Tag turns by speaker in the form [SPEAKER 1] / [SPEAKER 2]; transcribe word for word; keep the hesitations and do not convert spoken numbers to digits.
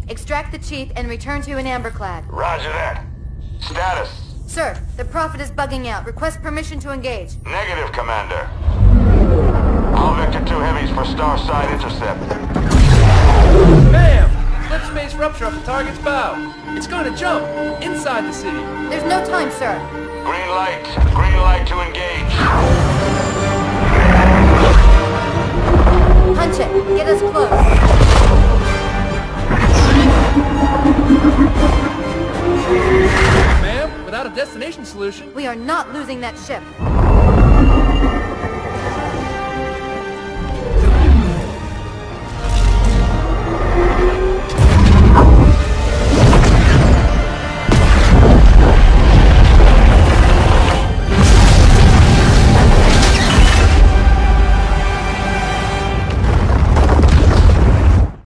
[SPEAKER 1] Extract the chief and return to an amberclad.
[SPEAKER 2] Roger that. Status.
[SPEAKER 1] Sir, the Prophet is bugging out. Request permission to engage.
[SPEAKER 2] Negative, Commander. All Vector two heavies for star side intercept.
[SPEAKER 3] Bam! Flip space rupture up the target's bow. It's going to jump inside the city.
[SPEAKER 1] There's no time, sir.
[SPEAKER 2] Green light. Green light to engage.
[SPEAKER 1] Punch it. Get us close.
[SPEAKER 3] Ma'am, without a destination solution...
[SPEAKER 1] We are not losing that ship.